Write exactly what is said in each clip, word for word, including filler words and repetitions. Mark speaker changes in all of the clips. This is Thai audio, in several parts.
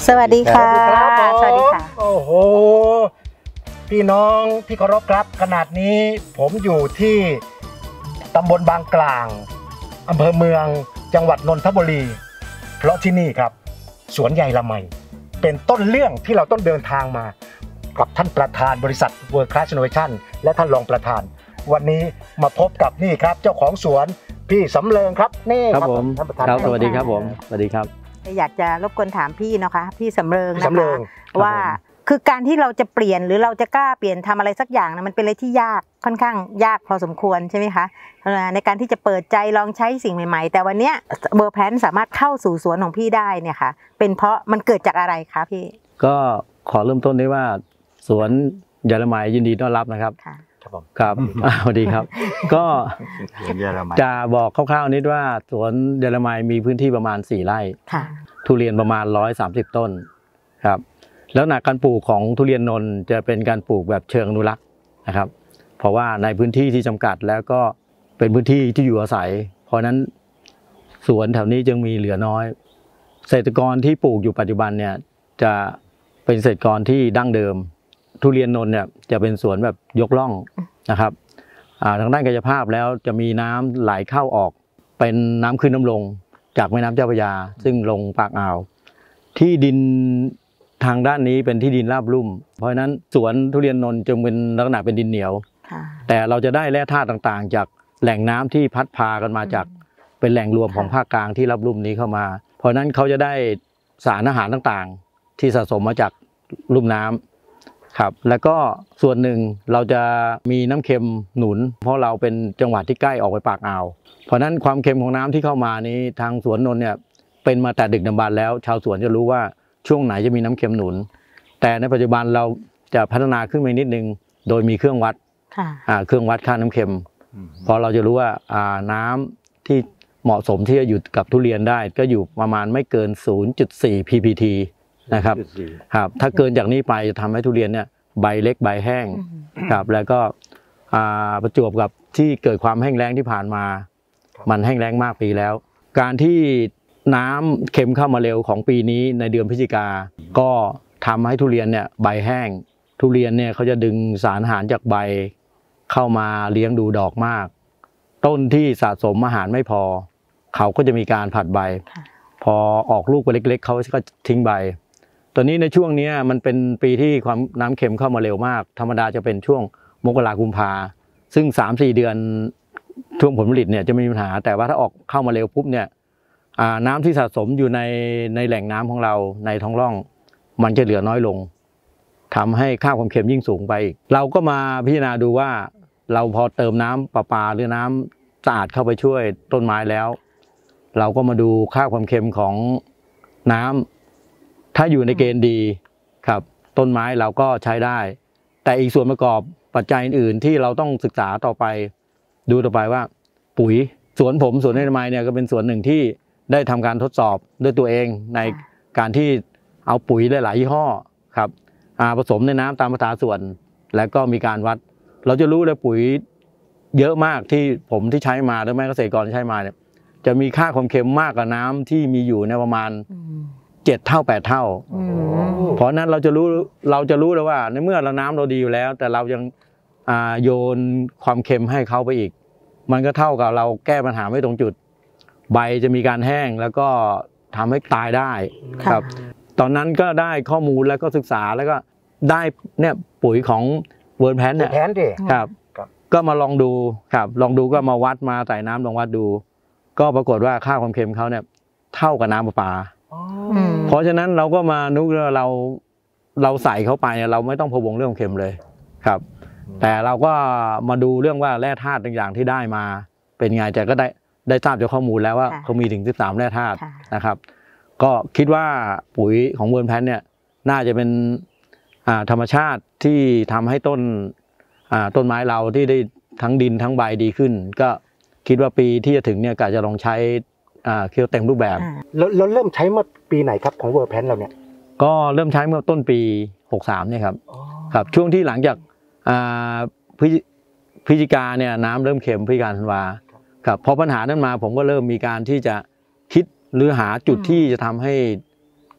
Speaker 1: สวัสดีค่ะสวัสดีค่ะ
Speaker 2: โอ้โหพี่น้องที่เคารพครับขนาดนี้ผมอยู่ที่ตำบลบางกลางอำเภอเมืองจังหวัดนนทบุรีเพราะที่นี่ครับสวนใหญ่ละไมเป็นต้นเรื่องที่เราต้องเดินทางมากับท่านประธานบริษัท World Class Innovation และท่านรองประธานวันนี้มาพบกับนี่ครับเจ้าของสวนพี่สำเริงครับนี่
Speaker 3: ครับผมครับสวัสดีครับผมสวัสดีครับ
Speaker 1: อยากจะรบกวนถามพี่นะคะพี่สำเริงนะคะว่าคือการที่เราจะเปลี่ยนหรือเราจะกล้าเปลี่ยนทำอะไรสักอย่างนะมันเป็นอะไรที่ยากค่อนข้างยากพอสมควรใช่ไหมคะในการที่จะเปิดใจลองใช้สิ่งใหม่ๆแต่วันนี้เบอร์แพนสามารถเข้าสู่สวนของพี่ได้เนี่ยค่ะเป็นเพราะมันเกิดจากอะไรคะพี่
Speaker 3: ก็ขอเริ่มต้นด้วยว่าสวนเยอรมันยินดีต้อนรับนะครับครับผมครับสวัสดีครับก็จะบอกคร่าวๆนิดว่าสวนเยอรมันมีพื้นที่ประมาณสี่ไร่ทุเรียนประมาณหนึ่งร้อยสามสิบต้นครับแล้วหนักการปลูกของทุเรียนนนท์จะเป็นการปลูกแบบเชิงอนุรักษ์นะครับเพราะว่าในพื้นที่ที่จำกัดแล้วก็เป็นพื้นที่ที่อยู่อาศัยเพราะนั้นสวนแถวนี้จึงมีเหลือน้อยเกษตรกรที่ปลูกอยู่ปัจจุบันเนี่ยจะเป็นเกษตรกรที่ดั้งเดิมทุเรียนนนท์เนี่ยจะเป็นสวนแบบยกล่องนะครับทางด้านกายภาพแล้วจะมีน้ำไหลเข้าออกเป็นน้ำขึ้นน้ำลงจากแม่น้ำเจ้าพระยาซึ่งลงปากอ่าวที่ดินทางด้านนี้เป็นที่ดินราบลุ่มเพราะฉะนั้นสวนทุเรียนนนท์จึงเป็นลักษณะเป็นดินเหนียวแต่เราจะได้แร่ธาตุต่างๆจากแหล่งน้ำที่พัดพากันมาจากเป็นแหล่งรวมของภาคกลางที่ราบลุ่มนี้เข้ามาเพราะฉะนั้นเขาจะได้สารอาหารต่างๆที่สะสมมาจากลุ่มน้ำครับแล้วก็ส่วนหนึ่งเราจะมีน้ำเค็มหนุนเพราะเราเป็นจังหวัดที่ใกล้ออกไปปากอ่าวเพราะฉะนั้นความเค็มของน้ำที่เข้ามานี้ทางสวนนนท์เนี่ยเป็นมาแต่ดึกดำบรรพ์แล้วชาวสวนจะรู้ว่าช่วงไหนจะมีน้ำเค็มหนุนแต่ในปัจจุบันเราจะพัฒนาขึ้นไปนิดนึงโดยมีเครื่องวัดเครื่องวัดค่าน้ำเค็มพอเราจะรู้ว่าน้ำที่เหมาะสมที่จะอยู่กับทุเรียนได้ก็อยู่ประมาณไม่เกิน ศูนย์จุดสี่ พี พี ที นะครับครับถ้าเกินจากนี้ไปจะทำให้ทุเรียนเนี่ยใบเล็กใบแห้งครับแล้วก็ประจวบกับที่เกิดความแห้งแล้งที่ผ่านมามันแห้งแล้งมากปีแล้วการที่น้ำเค็มเข้ามาเร็วของปีนี้ในเดือนพฤศจิกาก็ทำให้ทุเรียนเนี่ยใบแห้งทุเรียนเนี่ยเขาจะดึงสารอาหารจากใบเข้ามาเลี้ยงดูดอกมากต้นที่สะสมอาหารไม่พอเขาก็จะมีการผัดใบพอออกลูกไปเล็กๆเขาก็ทิ้งใบตอนนี้ในช่วงนี้มันเป็นปีที่ความน้ำเค็มเข้ามาเร็วมากธรรมดาจะเป็นช่วงมกราคมกุมภาซึ่ง สามถึงสี่ เดือนช่วงผลผลิตเนี่ยจะไม่มีปัญหาแต่ว่าถ้าออกเข้ามาเร็วปุ๊บเนี่ยน้ำที่สะสมอยู่ในในแหล่งน้ำของเราในท้องร่องมันจะเหลือน้อยลงทำให้ค่าความเค็มยิ่งสูงไปอีกเราก็มาพิจารณาดูว่าเราพอเติมน้ำประปาหรือน้ำสะอาดเข้าไปช่วยต้นไม้แล้วเราก็มาดูค่าความเค็มของน้ำถ้าอยู่ในเกณฑ์ดีครับต้นไม้เราก็ใช้ได้แต่อีกส่วนประกอบปัจจัยอื่นๆที่เราต้องศึกษาต่อไปดูต่อไปว่าปุ๋ยสวนผมสวนในไม้เนี่ยก็เป็นสวนหนึ่งที่ได้ทำการทดสอบด้วยตัวเองในการที่เอาปุ๋ยหลายๆยี่ห้อครับผสมในน้ำตามอัตราส่วนแล้วก็มีการวัดเราจะรู้เลยปุ๋ยเยอะมากที่ผมที่ใช้มาหรือแม้เกษตรกรที่ใช้มาเนี่ยจะมีค่าความเค็มมากกว่าน้ำที่มีอยู่ในประมาณเจ็ดเท่าแปดเท่าเพราะนั้นเราจะรู้เราจะรู้เลยว่าในเมื่อเราน้ำเราดีอยู่แล้วแต่เรายังโยนความเค็มให้เขาไปอีกมันก็เท่ากับเราแก้ปัญหาไม่ตรงจุดใบจะมีการแห้งแล้วก็ทำให้ตายได้ครับตอนนั้นก็ได้ข้อมูลแล้วก็ศึกษาแล้วก็ได้เนี่ยปุ๋ยของเวิร์นแพนเนี่ยครับก็มาลองดูครับลองดูก็มาวัดมาใส่น้ำลองวัดดูก็ปรากฏว่าค่าความเค็มเขาเนี่ยเท่ากับน้ำประปาเพราะฉะนั้นเราก็มานึกว่าเราเราใส่เข้าไปเราไม่ต้องพะวงเรื่องเค็มเลยครับแต่เราก็มาดูเรื่องว่าแร่ธาตุต่างๆที่ได้มาเป็นไงแต่ก็ได้ได้ทราบจากข้อมูลแล้วว่าเขามีถึงสิบสามแร่ธาตุนะครับก็คิดว่าปุ๋ยของเวิร์นแพนเนี่ยน่าจะเป็นธรรมชาติที่ทำให้ต้นต้นไม้เราที่ได้ทั้งดินทั้งใบดีขึ้นก็คิดว่าปีที่จะถึงเนี่ยก็จะลองใช้เคี้ยวเต็มรูปแบบ
Speaker 2: แล้วเริ่มใช้เมื่อปีไหนครับของเวิร์นแพนเราเนี่ย
Speaker 3: ก็เริ่มใช้เมื่อต้นปีหกสามเนี่ยครับครับช่วงที่หลังจากพฤศจิกาเนี่ยน้ำเริ่มเค็มพฤศจิกาธันวาครับพอปัญหานั้นมาผมก็เริ่มมีการที่จะคิดหรือหาจุดที่จะทำให้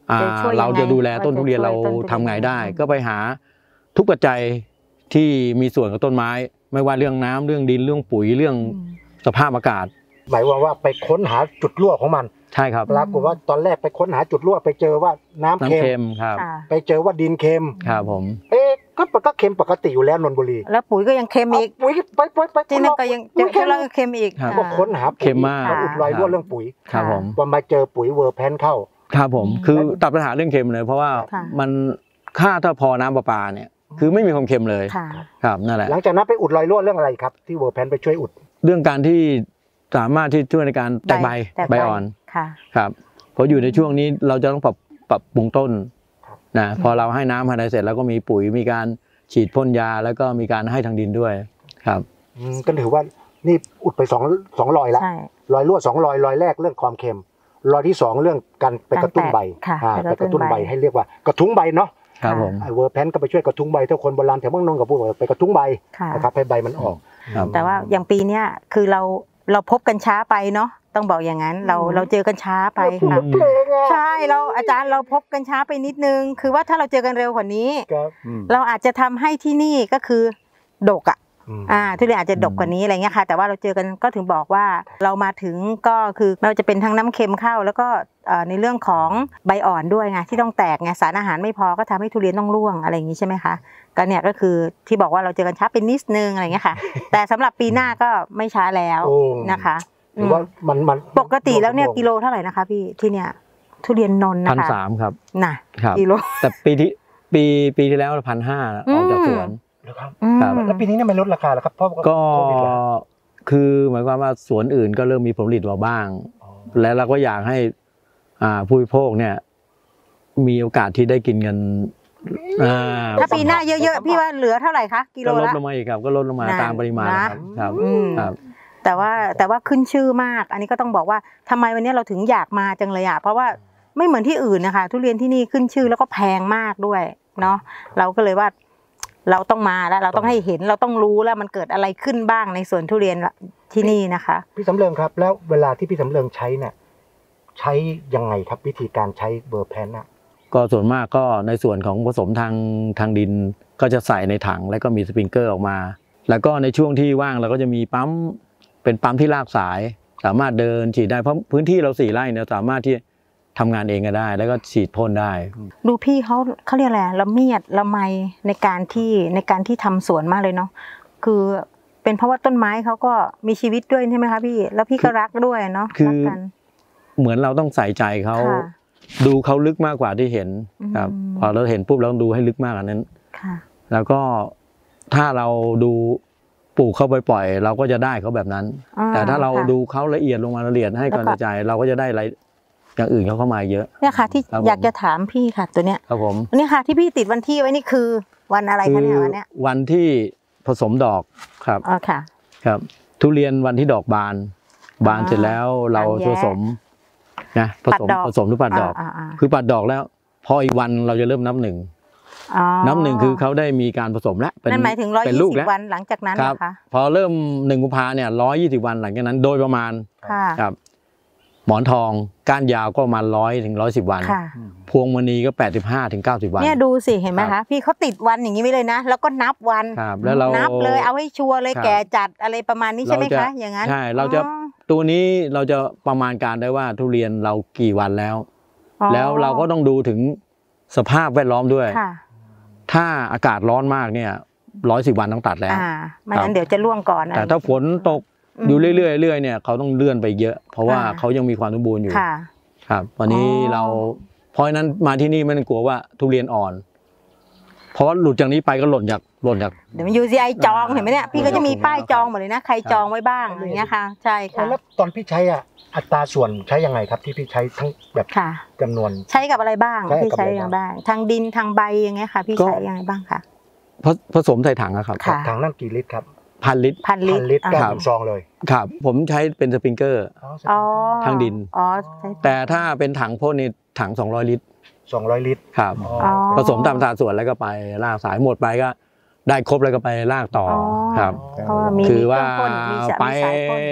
Speaker 3: อ่า
Speaker 1: จะช่วยยังไง
Speaker 3: เราจะดูแลต้นทุเรียน
Speaker 1: ว่า
Speaker 3: เรา
Speaker 1: จะช่วยต้นทุเรียน
Speaker 3: ทำไงได้ ก็ไปหาทุกปัจจัยที่มีส่วนกับต้นไม้ ไม่ว่าเรื่องน้ำเรื่องดินเรื่องปุ๋ยเรื่อง
Speaker 1: อืม
Speaker 3: สภาพอากาศ
Speaker 2: หมายความว่าไปค้นหาจุดรั่วของมัน
Speaker 3: ใช่ครับ
Speaker 2: ปรากฏว่าตอนแรกไปค้นหาจุดรั่วไปเจอว่าน้ำ
Speaker 3: น้ำ
Speaker 2: เค็ม
Speaker 3: เค็มครับ
Speaker 1: ค่ะ
Speaker 2: ไปเจอว่าดินเค็ม
Speaker 3: ครับผม
Speaker 2: เอ๊ะก็ก็เค็มปกติอยู่แล้วนนทบุรี
Speaker 1: แล้วปุ๋ยก็ยังเค็มอีก
Speaker 2: เอาปุ๋ยไปไปไป
Speaker 1: ที่นั่นก็ยัง
Speaker 2: ปุ๋ย
Speaker 1: เจ
Speaker 2: เค็
Speaker 1: อ
Speaker 2: ม
Speaker 1: แล้วก็เค็มอีก
Speaker 3: ครับ
Speaker 2: ก็
Speaker 1: อ่า
Speaker 2: ค้นหาปุ๋ย
Speaker 3: เค็มมาก
Speaker 2: มาอุดรอยรั่วเรื่องปุ๋ย
Speaker 3: ครับผม
Speaker 2: พอมาเจอปุ๋ยเวอร์แพนเข้า
Speaker 3: ครับผม
Speaker 1: อืม
Speaker 3: คือตัดปัญหาเรื่องเค็มเลย เพราะว่า
Speaker 1: ค่ะ
Speaker 3: มันค่าถ้าพอน้ำประปาเนี่ย คือไม่มีความเค็มเลย
Speaker 1: ค่ะ
Speaker 3: ครับนั่นแหละ
Speaker 2: หลังจากนั้นไปอุดรอยรั่วเรื่องอะไรครับที่เวอร์แพนไปช่วยอุด
Speaker 3: เรื่องการที่สามารถที่ช่วยในการแตกใบ
Speaker 1: แตก
Speaker 3: ใบอ่อน
Speaker 1: ค่ะ
Speaker 3: ครับเพราะอยู่ในช่วงนี้เราจะต้องปรับปรับปรุงต้นนะพอเราให้น้ำภายในเสร็จแล้วก็มีปุ๋ยมีการฉีดพ่นยาแล้วก็มีการให้ทางดินด้วยครับ
Speaker 2: อืมก็ถือว่านี่อุดไปสองสองรอยแล้ว
Speaker 1: ใช่
Speaker 2: รอยรั่วสองรอยรอยแรกเรื่องความเค็มรอยที่สองเรื่องการไปกระตุ้นใบ
Speaker 1: ค่ะ
Speaker 2: อ่า
Speaker 1: ไป
Speaker 2: ไป
Speaker 1: ก
Speaker 2: ก
Speaker 1: ระ
Speaker 2: ระ
Speaker 1: ตุ้
Speaker 2: ตุ้
Speaker 1: น
Speaker 2: น
Speaker 1: ใบ
Speaker 2: ใบให้เรียกว่ากระทุ้งใบเนาะ
Speaker 3: ครับผม
Speaker 2: ไอเวอร์แพนก็ไปช่วยกระทุ้งใบถ้าคนโบราณแถวเมืองนนท์กับพวกไปกระทุ้งใบ
Speaker 1: ค่ะ
Speaker 2: นะครับให้ใบมันออก
Speaker 3: ครับ
Speaker 1: แต่ว่าอย่างปีเนี้ยคือเราเราพบกันช้าไปเนาะต้องบอกอย่างนั้น เรา
Speaker 2: อืม
Speaker 1: เราเจอกันช้าไป
Speaker 2: พูด
Speaker 1: ค่ะ
Speaker 2: เพลงอะ
Speaker 1: ใช่เราอาจารย์เราพบกันช้าไปนิดนึง คือว่าถ้าเราเจอกันเร็วกว่านี้
Speaker 2: ครับ
Speaker 1: เราอาจจะทำให้ที่นี่ก็คือดกอ่ะ
Speaker 2: อืม
Speaker 1: อ่าทุเรียนอาจจะดกกว่านี้อะไรเงี้ยค่ะ แต่ว่าเราเจอกันก็ถึงบอกว่าเรามาถึงก็คือไม่ว่าจะเป็นทั้งน้ำเค็มเข้า แล้วก็เอ่อในเรื่องของใบอ่อนด้วยไงที่ต้องแตกไงสารอาหารไม่พอก็ทำให้ทุเรียนต้องร่วงอะไรอย่างนี้ใช่ไหมคะก็เนี่ยก็คือที่บอกว่าเราเจอกันช้าเป็นนิดนึงอะไรเงี้ยค่ะ แต่สำหรับปีหน้าก็ไม่ช้าแล้ว
Speaker 2: โอ้
Speaker 1: นะคะ
Speaker 2: หรือว่ามันมัน
Speaker 1: ปกติแล้วเนี่ยกิโลเท่าไหร่นะคะพี่ที่เนี่ยทุเรียนนนท์
Speaker 3: พัน
Speaker 1: นะคะ
Speaker 3: สามครับ
Speaker 1: น่ะกิโล
Speaker 3: แต่ปีที่ปีปีที่แล้วพันห้าออกจากสวน
Speaker 2: นะครับ
Speaker 1: อืม
Speaker 3: ครับ
Speaker 2: แล้วปีนี้เนี่ยมันลดราคาแล้วครับเพราะ
Speaker 3: ก็
Speaker 2: โควิดเหรอ
Speaker 3: คือหมายความว่าสวนอื่นก็เริ่มมีผลผลิตมาบ้าง
Speaker 2: อ๋อ
Speaker 3: และเราก็อยากให้อ่าผู้บริโภคเนี่ย มีโอกาสที่ได้กินเงินอ่า
Speaker 1: ถ้าปีหน้าเยอะๆพี่ว่าเหลือเท่าไหร่คะกิโล
Speaker 3: ก็ลด
Speaker 1: ละ
Speaker 3: ลงมาอีกครับ ก็ลดลงมา
Speaker 1: นั่น
Speaker 3: ตามปริมาณ
Speaker 1: นะ
Speaker 3: ครับครับ
Speaker 1: อืม
Speaker 3: ครับ
Speaker 1: แต่ว่าแต่ว่าขึ้นชื่อมาก อันนี้ก็ต้องบอกว่าทำไมวันนี้เราถึงอยากมาจังเลยอ่ะเพราะว่าไม่เหมือนที่อื่นนะคะทุเรียนที่นี่ขึ้นชื่อแล้วก็แพงมากด้วยเนาะเราก็เลยว่าเราต้องมาแล้วเราต้องให้เห็นเราต้องรู้แล้วมันเกิดอะไรขึ้นบ้างในสวนทุเรียนที่นี่นะคะ
Speaker 2: พี่สำเริงครับ แล้วเวลาที่พี่สำเริงใช้เนี่ยใช้ยังไงครับวิธีการใช้เบอร์แพนน่ะ
Speaker 3: ก็ส่วนมากก็ในส่วนของผสมทางทางดินก็จะใส่ในถังแล้วก็มีสปริงเกอร์ออกมา แล้วก็ในช่วงที่ว่างเราก็จะมีปั๊มเป็นปั๊มที่ลากสาย สามารถเดินฉีดได้เพราะพื้นที่เราสี่ไร่เนี่ยสามารถที่ทำงานเองก็ได้ แล้วก็ฉีดพ่นได้
Speaker 1: ดูพี่เขาเขาเรียกอะไรละเมียดละไมในการที่ในการที่ทำสวนมากเลยเนาะคือเป็นเพราะว่าต้นไม้เขาก็มีชีวิตด้วยใช่ไหมคะพี่แล้วพี่ก็รักด้วยเนาะ
Speaker 3: คือ
Speaker 1: รักกัน
Speaker 3: เหมือนเราต้องใส่ใจเขา
Speaker 1: ค่ะ
Speaker 3: ดูเขาลึกมากกว่าที่เห็นครับ
Speaker 1: อืม
Speaker 3: พอเราเห็นปุ๊บเราต้องดูให้ลึกมากกว่านั้น
Speaker 1: ค่ะ
Speaker 3: แล้วก็ถ้าเราดูปลูกเขาปล่อยๆเราก็จะได้เขาแบบนั้น
Speaker 1: อ่
Speaker 3: แต่ถ้าเรา
Speaker 1: ค่ะ
Speaker 3: ดูเขาละเอียดลงมาละเอียดให้
Speaker 1: แล้ว
Speaker 3: กำ
Speaker 1: ก็
Speaker 3: ลังใจเราก็จะได้อะไรอย่างอื่นเขาเข้ามาเยอะ
Speaker 1: เนี่ยค่ะที่
Speaker 3: ครับผม
Speaker 1: อยากจะถามพี่ค่ะตัวเนี้ย
Speaker 3: ครับผม
Speaker 1: เนี่ยค่ะที่พี่ติดวันที่ไว้นี่คือวันอะไร
Speaker 3: คื
Speaker 1: คะ
Speaker 3: อ
Speaker 1: เนี่ยวันเนี้ย
Speaker 3: วันที่ผสมดอกครับ
Speaker 1: อ๋อค่ะ
Speaker 3: ครับ ทุเรียนวันที่ดอกบาน บาน
Speaker 1: อ่า
Speaker 3: เสร็จแล้วเรา
Speaker 1: บานแยะ
Speaker 3: ผสมนะผสม
Speaker 1: ปัดดอก
Speaker 3: ผสมหรือปัดดอก
Speaker 1: อ่าอ่า
Speaker 3: คือปัดดอกแล้วพออีกวันเราจะเริ่มนับหนึ่ง
Speaker 1: อ๋อ
Speaker 3: นับหนึ่งคือเขาได้มีการผสมแล้วเป็น
Speaker 1: นั่นหมายถึงร้อย
Speaker 3: เป็น
Speaker 1: ยี่
Speaker 3: ลูก
Speaker 1: สิบ
Speaker 3: แล้ว
Speaker 1: วันหลังจากนั้น
Speaker 3: ครับ
Speaker 1: นะคะ
Speaker 3: พอเริ่มหนึ่งกุมภาเนี่ยร้อยยี่สิบวันหลังจากนั้น โดยประมาณ
Speaker 1: ค่ะ
Speaker 3: ครับ หมอนทองก้านยาวก็ประมาณร้อยถึงร้อยสิบวัน
Speaker 1: ค่ะ
Speaker 3: พวงมณีก็แปดสิบห้าถึงเก้าสิบวัน
Speaker 1: เนี่ยดูสิเห็นไหม
Speaker 3: ครั
Speaker 1: คะ
Speaker 3: บ
Speaker 1: พี่เขาติดวันอย่างนี้ไว้เลยนะ แล้วก็นับวัน
Speaker 3: ครับแล้วเรา
Speaker 1: นับเลยเอาให้ชัวร์เลย
Speaker 3: ครับ
Speaker 1: แก่จัดอะไรประมาณนี้ใช่ไหม
Speaker 3: เราจะ
Speaker 1: คะอย่างนั้น
Speaker 3: ใช่เราจะ
Speaker 1: อ๋อ
Speaker 3: ตัวนี้เราจะประมาณการได้ว่าทุเรียนเรากี่วันแล้ว
Speaker 1: อ๋อ
Speaker 3: แล้วเราก็ต้องดูถึงสภาพแวดล้อมด้วย
Speaker 1: ค่ะ
Speaker 3: ถ้าอากาศร้อนมากเนี่ยร้อยสิบวันต้องตัดแล้ว
Speaker 1: อ่าไม่
Speaker 3: ครับ
Speaker 1: งั้นเดี๋ยวจะล่วงก่อน
Speaker 3: แต่ถ้าฝนตก
Speaker 1: ม
Speaker 3: อยู่เรื่อยๆเรื่อยๆเนี่ยเขาต้องเลื่อนไปเยอะ เพราะว่า
Speaker 1: อ่า
Speaker 3: เขายังมีความสมบูรณ์อยู่
Speaker 1: ค่ะ
Speaker 3: ครับวันนี้
Speaker 1: อ๋อ
Speaker 3: เราเพราะฉะนั้นมาที่นี่ไม่ต้องกลัวว่าทุเรียนอ่อน เพราะว่าหลุดจากนี้ไปก็หล่นจากหล่นจาก
Speaker 1: เดี๋ยวมัน ยู ซี ไอ จองเห็นไหมเนี่ยพี่ก็จะมีป้ายจองหมดเลยนะใครจองไว้บ้างอย่างเงี้ยค่ะ ใช่ค่ะ
Speaker 2: แล้วตอนพี่ใช้อ่ะอัตราส่วนใช้ยังไงครับที่พี่ใช้ทั้งแบบ
Speaker 1: ค่ะ
Speaker 2: จำนวน
Speaker 1: ใช้กับอะไรบ้าง
Speaker 2: ใช้กับ
Speaker 1: พี่ใช้
Speaker 2: อะไร
Speaker 1: อย่าง
Speaker 2: บ้าง
Speaker 1: บ้างทางดินทางใบอย่างเงี้ยค่ะ พี่
Speaker 3: ก็
Speaker 1: ใช้ยังไงบ้างคะ
Speaker 3: ผผสมใส่ถังอะครับ
Speaker 1: ค่ะ
Speaker 2: ถังนั่นกี่ลิตรครับ
Speaker 3: พันลิตร
Speaker 1: พันลิ
Speaker 2: พั
Speaker 1: ต
Speaker 2: น
Speaker 1: ร
Speaker 2: ลิตรแก้
Speaker 1: อ่า
Speaker 2: เป็นซองเลย
Speaker 3: ครับ ผมใช้เป็นสปริงเกอร์
Speaker 1: อ๋อ
Speaker 3: ทางดิน
Speaker 1: อ๋อใช้
Speaker 3: แต่ถ้าเป็นถังพ่นนี่ถังสองร้อยลิตร
Speaker 2: สองร้อยลิตร
Speaker 3: ครับ
Speaker 2: อ๋อ
Speaker 1: อ๋อ
Speaker 3: ผสมตามสัดส่วนแล้วก็ไปลากสายหมดไปก็ได้ครบแล้วก็ไปลากต่ออ
Speaker 1: อ
Speaker 3: ครับ
Speaker 1: เพราะว่ามี
Speaker 3: คือว่า
Speaker 1: เครื่องพ่นมีสาย
Speaker 3: ไป
Speaker 1: มีสายพ่น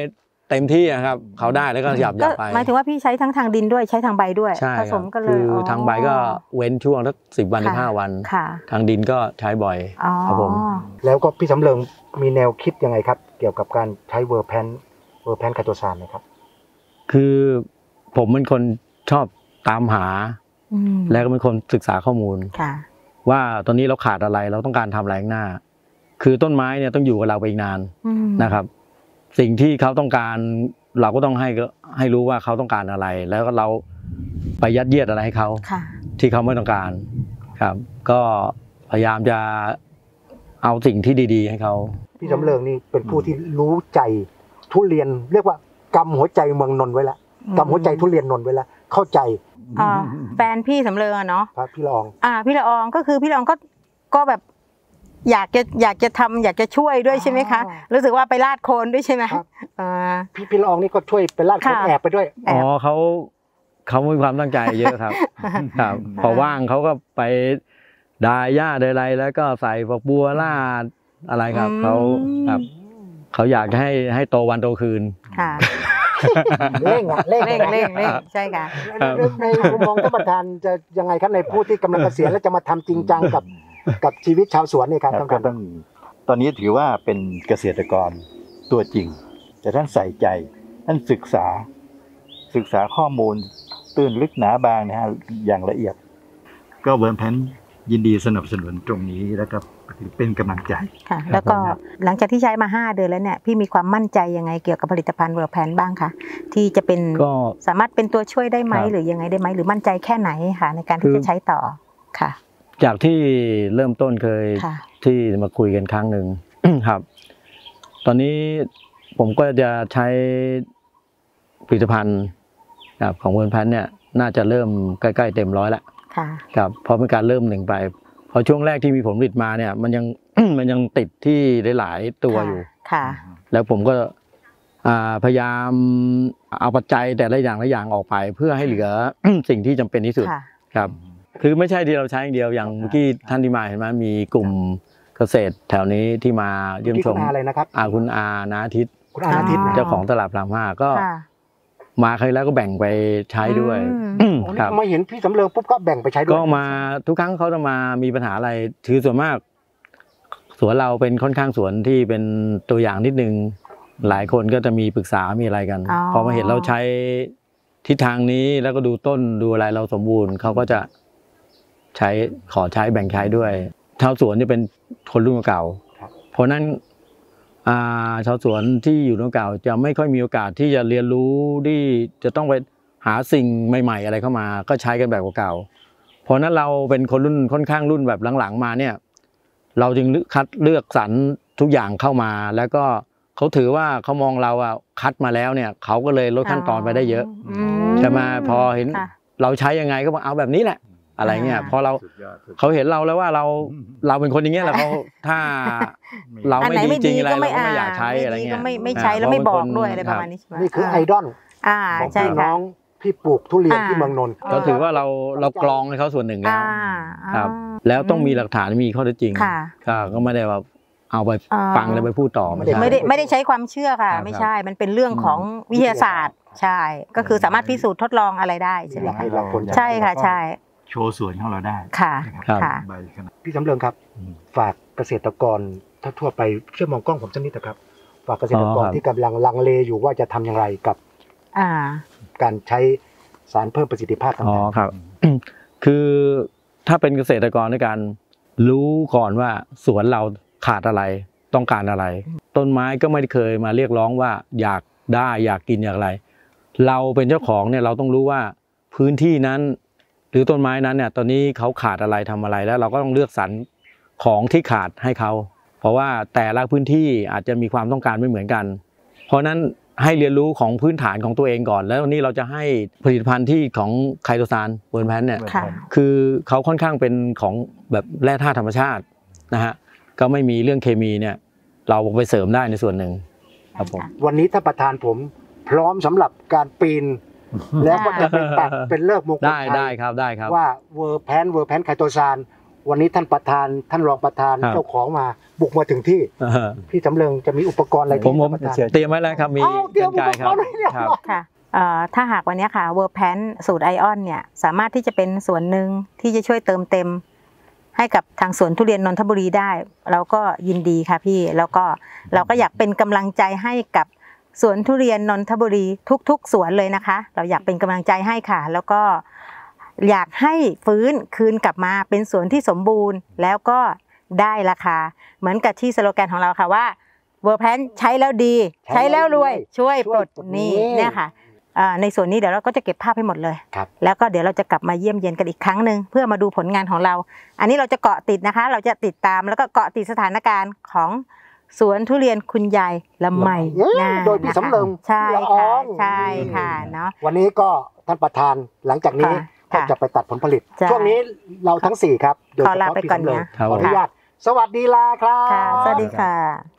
Speaker 3: เต็มที่อะครับเขาได้แล้วก็หยับหยั
Speaker 1: ก็
Speaker 3: บไป
Speaker 1: หมายถึงว่าพี่ใช้ทั้งทางดินด้วยใช้ทางใบด้วย
Speaker 3: ใช่
Speaker 1: ผ
Speaker 3: ค
Speaker 1: ส
Speaker 3: รับ
Speaker 1: มกันเลย
Speaker 3: คือทางใบก็เว้นช่วงสักสิบวันถึง
Speaker 1: ค่ะ
Speaker 3: ห้าวัน
Speaker 1: ค่ะ
Speaker 3: ทางดินก็ใช้บ่อย
Speaker 1: อ๋อ
Speaker 3: ครับผม
Speaker 2: แล้วก็พี่สำเริงมีแนวคิดยังไงครับ เกี่ยวกับการใช้เวอร์แพนเวอร์แพนไคโตซานนะครับ
Speaker 3: คือผมเป็นคนชอบตามหา
Speaker 1: อืม
Speaker 3: แล้วก็เป็นคนศึกษาข้อมูล
Speaker 1: ค่ะ
Speaker 3: ว่าตอนนี้เราขาดอะไรเราต้องการทำอะไรข้างหน้า คือต้นไม้เนี่ยต้องอยู่กับเราไปอีกนาน
Speaker 1: อืม
Speaker 3: นะครับ สิ่งที่เขาต้องการเราก็ต้องให้ให้รู้ว่าเขาต้องการอะไร แล้วก็เราไปยัดเยียดอะไรให้เขา
Speaker 1: ค่ะ
Speaker 3: ที่เขาไม่ต้องการครับ ก็พยายามจะเอาสิ่งที่ดีๆให้เขา
Speaker 2: พี่สำเริงนี่เป็นผู้ที่รู้ใจทุเรียนเรียกว่ากำหัวใจเมืองนนท์ไว้แล้ว
Speaker 1: อืม
Speaker 2: กำหัวใจทุเรียนนนท์ไว้แล้วเข้าใจ
Speaker 1: อ่าแฟนพี่สำเริงอะเนาะ
Speaker 2: ครับพี่ละออง
Speaker 1: อ่าพี่ละอองก็คือพี่ละอองก็ก็แบบ อยากจะอยากจะทำอยากจะช่วยด้วยใช่ไหมคะ
Speaker 2: อ๋อ
Speaker 1: รู้สึกว่าไปลาดโคลนด้วยใช่ไหม
Speaker 2: ครับ
Speaker 1: อ่า
Speaker 2: พี่พี่ละอองนี่ก็ช่วยไปลาดคน
Speaker 1: ค่ะ
Speaker 2: แอบไปด้วย
Speaker 1: แอบ
Speaker 3: อ๋อเขาเขามีความตั้งใจเยอะครับ ครับ พอว่างเขาก็ไปดายหญ้าใดอะไรแล้วก็ใส่ฝักบัวลาดอะไรครับเขาครับเขาอยากให้ให้โตวันโตคืน
Speaker 1: ค่ะ
Speaker 2: เร่งอะเร่ง
Speaker 1: เร่งเร่งเร่งใช่ค่ะ
Speaker 3: ครับ
Speaker 2: ในมุมมองท่านประธานจะยังไงครับในผู้ที่กำลังเกษียณแล้วจะมาทำจริงจังกับกับชีวิตชาวสวนเนี่ยครับ
Speaker 4: ครับ
Speaker 2: ท่านประธาน
Speaker 4: ก็ต้องตอนนี้ถือว่าเป็นเกษตรกรตัวจริง แต่ท่านใส่ใจท่านศึกษา ศึกษาข้อมูลตื้นลึกหนาบางนะฮะอย่างละเอียด ก็เวิร์มแพนยินดีสนับสนุนตรงนี้แล้วก็เป็นกำลังใจ
Speaker 1: ค่ะ แล้วก็หลังจากที่ใช้มาห้าเดือนแล้วเนี่ยพี่มีความมั่นใจยังไงเกี่ยวกับผลิตภัณฑ์เวอร์แพนบ้างคะที่จะเป็น
Speaker 3: ก็
Speaker 1: สามารถเป็นตัวช่วยได้ไหม
Speaker 3: ครับ
Speaker 1: หรือยังไงได้ไหมหรือมั่นใจแค่ไหนค่ะ ในการที่
Speaker 3: คือ
Speaker 1: จะใช้ต่อค่ะ
Speaker 3: จากที่เริ่มต้นเคย
Speaker 1: ค่ะ
Speaker 3: ที่มาคุยกันครั้งหนึ่ง ครับ ตอนนี้ผมก็จะใช้ผลิตภัณฑ์ครับของเวิร์นแพนเนี่ยน่าจะเริ่มใกล้ๆเต็มร้อยแล้ว
Speaker 1: ค่ะ
Speaker 3: ครับเพราะเป็นการเริ่มหนึ่งไปพอช่วงแรกที่มีผลผลิตมาเนี่ย มันยัง มันยังติดที่หลายๆตัวอยู่
Speaker 1: ค่ะ
Speaker 3: แล้วผมก็อ่าพยายามเอาปัจจัยแต่ละอย่างละอย่างออกไป เพื่อให้เหลือ สิ่งที่จำเป็นที่สุด
Speaker 1: ค่ะ
Speaker 3: ครับ คือไม่ใช่ที่เราใช้อย่างเดียวอย่างเมื่อกี้ท่านที่มาเห็นไหมมีกลุ่มเกษตรแถวนี้ที่มาเยี่ยม
Speaker 2: ที่
Speaker 3: ช
Speaker 2: คุณ
Speaker 3: ม
Speaker 2: อาอะไรนะครับ
Speaker 3: อาคุณอานาทิตย์
Speaker 2: คุณอาอาทิตย์นะ
Speaker 3: เจ้าของตลาดพรามห้าก็
Speaker 1: ค่ะ
Speaker 3: มาครั้งแล้วก็แบ่งไปใช้ด้วย
Speaker 1: อืม
Speaker 2: โอ้
Speaker 3: ครับ
Speaker 2: นี่มาเห็นพี่สำเริงปุ๊บก็แบ่งไปใช้ด้วย
Speaker 3: ก็มาทุกครั้งเขาจะมามีปัญหาอะไรถือส่วนมาก สวนเราเป็นค่อนข้างสวนที่เป็นตัวอย่างนิดนึงหลายคนก็จะมีปรึกษามีอะไรกัน
Speaker 1: อ๋อ
Speaker 3: พอมาเห็นเราใช้ทิศทางนี้แล้วก็ดูต้นดูอะไรเราสมบูรณ์เขาก็จะใช้ขอใช้แบ่งใช้ด้วยชาวสวนจะเป็นคนรุ่นเก่า เพราะนั้นอ่าชาวสวนที่อยู่รุ่นเก่าจะไม่ค่อยมีโอกาสที่จะเรียนรู้ที่จะต้องไปหาสิ่งใหม่ๆอะไรเข้ามา ก็ใช้กันแบบเก่าๆเพราะนั้นเราเป็นคนรุ่นค่อนข้างรุ่นแบบหลังๆมาเนี่ย เราจึงคัดเลือกสรรทุกอย่างเข้ามา แล้วก็เขาถือว่าเขามองเราอ่ะคัดมาแล้วเนี่ยเขาก็เลยลดขั้นตอนไปได้เยอะ
Speaker 1: ม
Speaker 3: ใช่ไหมพอเห็น
Speaker 1: ค่ะ
Speaker 3: เราใช้ยังไงก็บอกเอาแบบนี้แหละ อะไรเงี้ย
Speaker 1: อ่า
Speaker 3: พอเราเขาเห็นเราแล้วว่าเราเราเป็นคนอย่างเงี้ยแหละเขาถ้าเรา
Speaker 1: อัน
Speaker 3: ไม่
Speaker 1: ไหน
Speaker 3: ดี
Speaker 1: ไม่
Speaker 3: จริ
Speaker 1: ดี
Speaker 3: งอะไร
Speaker 1: ก็
Speaker 3: เรา
Speaker 1: ไม่
Speaker 3: ก็
Speaker 1: อ่า
Speaker 3: ไม่อยากใช้อะไร
Speaker 1: ไม่ดี
Speaker 3: เงี้
Speaker 1: ก็
Speaker 3: ย
Speaker 1: ไม่ไม่ใช้แล้วไม่บอกด้วยอะไรประมาณนี้ใช่ไหม
Speaker 2: นี่คือไอดอล
Speaker 1: อ่า
Speaker 2: ของ
Speaker 1: ใช่
Speaker 2: พี่
Speaker 1: ค่ะ
Speaker 2: น้องที่ปลูกทุเรียน
Speaker 1: อ่า
Speaker 2: ที่เมืองนนท์
Speaker 3: ก็ถือว่าเราเรากรองให้เขาส่วนหนึ่งแล้
Speaker 1: อ่าว
Speaker 3: ครับ แล้วต้องมีหลักฐานมีข้อเท็จจริง
Speaker 1: ค่ะ
Speaker 3: ก็ก็ไม่ได้ว่าเอาไป
Speaker 1: อ่า
Speaker 3: ฟังแล้วไปพูดต่อไม่ใช่
Speaker 1: ไม่ได้ไม่ได้ใช้ความเชื่อค่ะ
Speaker 3: ครับ
Speaker 1: ไม่ใช่ มันเป็นเรื่องของวิทยาศาสตร์ ใช่ ก็คือสามารถพิสูจน์ทดลองอะไรได้ใช่ไหม
Speaker 2: อยาก
Speaker 1: คะ
Speaker 2: ให้เราคน
Speaker 1: ใช่ค่ะใช่
Speaker 4: โชว์สวนของเราได้
Speaker 1: ค่ะ
Speaker 3: ครับ
Speaker 1: ค่ะ
Speaker 4: ใบขนาด
Speaker 2: พี่สำเริงครับ
Speaker 4: อืม
Speaker 2: ฝากเกษตรกรถ้าทั่วไปช่วยมองกล้องผมสักนิดนะครับ ฝากเกษตรกร
Speaker 3: อ๋อครับ
Speaker 2: ที่กำลังลังเลอยู่ว่าจะทำอย่างไรกับ
Speaker 1: อ่า
Speaker 2: การใช้สารเพิ่มประสิทธิภาพต่าง
Speaker 3: อ๋อ
Speaker 2: ๆ
Speaker 3: ครับ คือถ้าเป็นเกษตรกรในการรู้ก่อนว่าสวนเราขาดอะไรต้องการอะไร ต้นไม้ก็ไม่ได้เคยมาเรียกร้องว่าอยากได้อยากกินอยากอะไร เราเป็นเจ้าของเนี่ยเราต้องรู้ว่าพื้นที่นั้น หรือต้นไม้นั้นเนี่ยตอนนี้เขาขาดอะไรทำอะไร แล้วเราก็ต้องเลือกสรรของที่ขาดให้เขาเพราะว่าแต่ละพื้นที่อาจจะมีความต้องการไม่เหมือนกัน เพราะนั้นให้เรียนรู้ของพื้นฐานของตัวเองก่อน แล้ววันนี้เราจะให้ผลิตภัณฑ์ที่ของไคโตซานเวิร์นแพนเนี่ย
Speaker 1: ค่ะ
Speaker 3: คือเขาค่อนข้างเป็นของแบบแร่ธาตุธรรมชาตินะฮะก็ไม่มีเรื่องเคมีเนี่ยเราไปเสริมได้ในส่วนหนึ่งครับผม
Speaker 2: วันนี้ถ้าประธานผมพร้อมสำหรับการปีน แล้วก็จะเป็นตัดเป็นเลิกมงคล
Speaker 3: ได้
Speaker 2: ชั
Speaker 3: ได้
Speaker 2: ย
Speaker 3: ครับได้ครับ
Speaker 2: ว่าเวอร์แพนเวอร์แพนไคโตซานวันนี้ท่านประธานท่านรองประธาน
Speaker 3: ครับ
Speaker 2: เจ้าของมาบุกมาถึงที่
Speaker 3: เออ
Speaker 2: พี่สำเริงจะมีอุปกรณ์อะไร
Speaker 3: ผม
Speaker 2: ที่
Speaker 3: ผม
Speaker 2: ท่านประธาน
Speaker 3: เตรียมไว้แล้วครับมี
Speaker 2: อ้าวเตรียม
Speaker 3: กรรไกรครับ
Speaker 2: อุปกรณ์ไว้เนี่ย
Speaker 3: ครับ
Speaker 1: ค่ะเอ่อถ้าหากวันนี้ค่ะเวอร์แพนสูตรไอออนเนี่ยสามารถที่จะเป็นส่วนหนึ่งที่จะช่วยเติมเต็มให้กับทางสวนทุเรียนนนทบุรีได้เราก็ยินดีค่ะพี่แล้วก็เราก็อยากเป็นกำลังใจให้กับสวนทุเรียนนนทบุรีทุกๆสวนเลยนะคะ เราอยากเป็นกำลังใจให้ค่ะ แล้วก็อยากให้ฟื้นคืนกลับมาเป็นสวนที่สมบูรณ์แล้วก็ได้ราคาเหมือนกับที่สโลแกนของเราค่ะว่าเวอร์แพนใช้แล้วดีใช้แล้วรวยช่วยปลดหนี้เนี่ยค่ะอ่าในส่วนนี้เดี๋ยวเราก็จะเก็บภาพให้หมดเลย
Speaker 2: ครับ
Speaker 1: แล้วก็เดี๋ยวเราจะกลับมาเยี่ยมเยียนกันอีกครั้งหนึ่งเพื่อมาดูผลงานของเรา อันนี้เราจะเกาะติดนะคะ เราจะติดตามแล้วก็เกาะติดสถานการณ์ของสวนทุเรียนคุณยายละไม
Speaker 2: เอ้ย
Speaker 1: นะ
Speaker 2: โดยพี่สำเริง
Speaker 1: ใช่
Speaker 2: ละอ
Speaker 1: ค่ะ
Speaker 2: อง
Speaker 1: ใช่ค่ะเนาะ
Speaker 2: วันนี้ก็ท่านประธานหลังจากนี้
Speaker 1: ค่ะ
Speaker 2: ก็จะไปตัดผลผลิต
Speaker 1: ใช่
Speaker 2: ช่วงนี้เราทั้งสี่ครับโดย
Speaker 1: ขอ
Speaker 2: เฉ
Speaker 1: ลา
Speaker 2: พาะ
Speaker 1: ไป
Speaker 2: พี่
Speaker 1: ก่อน
Speaker 2: สำเริง
Speaker 1: นะ
Speaker 3: ครับ
Speaker 2: ขออนุญาตสวัสดีลาครับ
Speaker 1: ค่ะ สวัสดีค่ะ